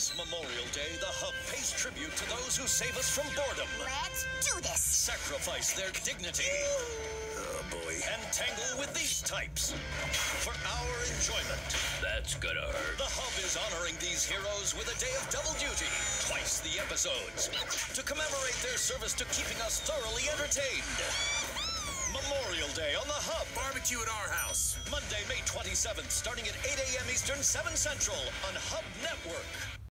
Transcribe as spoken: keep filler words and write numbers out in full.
This Memorial Day, the Hub pays tribute to those who save us from boredom. Let's do this. Sacrifice their dignity. Oh, boy. And tangle with these types. For our enjoyment. That's gonna hurt. The Hub is honoring these heroes with a day of double duty. Twice the episodes. To commemorate their service to keeping us thoroughly entertained. Memorial Day on the Hub. Barbecue at our house. Monday, May twenty-seventh, starting at eight a m Eastern, seven Central on Hub Network.